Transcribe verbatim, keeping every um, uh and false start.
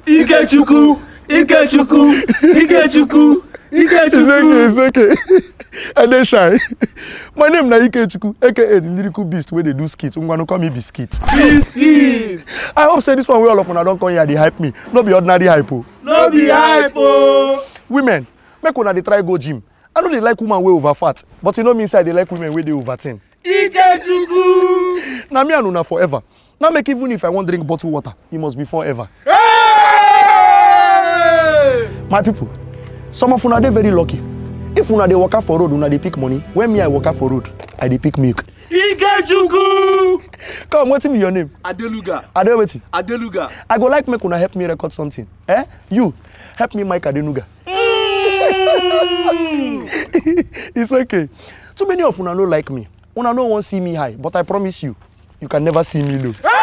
Ikechukwu, Ikechukwu, Ikechukwu, Ikechukwu. It's okay, it's okay. And then shy. My name na Ikechukwu, aka the lyrical beast where they do skits. Ungwanu call me Biscuit. Biscuit. I hope say this one way all of una don't come here they hype me. No be ordinary hypo. No be hypo. Women, make una dey try go gym. I know they like women way over fat, but you know me inside they like women way they over thin. Ikechukwu. Now me and una forever. Now make even if I want drink bottled water, it must be forever. Hey! My people, some of una dey very lucky. If una dey work for road, una dey pick money. When me I work for road, I dey pick milk. Ikechukwu. Come, what's be your name? Adeluga. Ade waiting. Adeluga. I go like make una help me record something. Eh? You, help me Mike Adenuga. Mm. It's okay. Too many of una no like me. Una no want see me high, but I promise you, you can never see me low.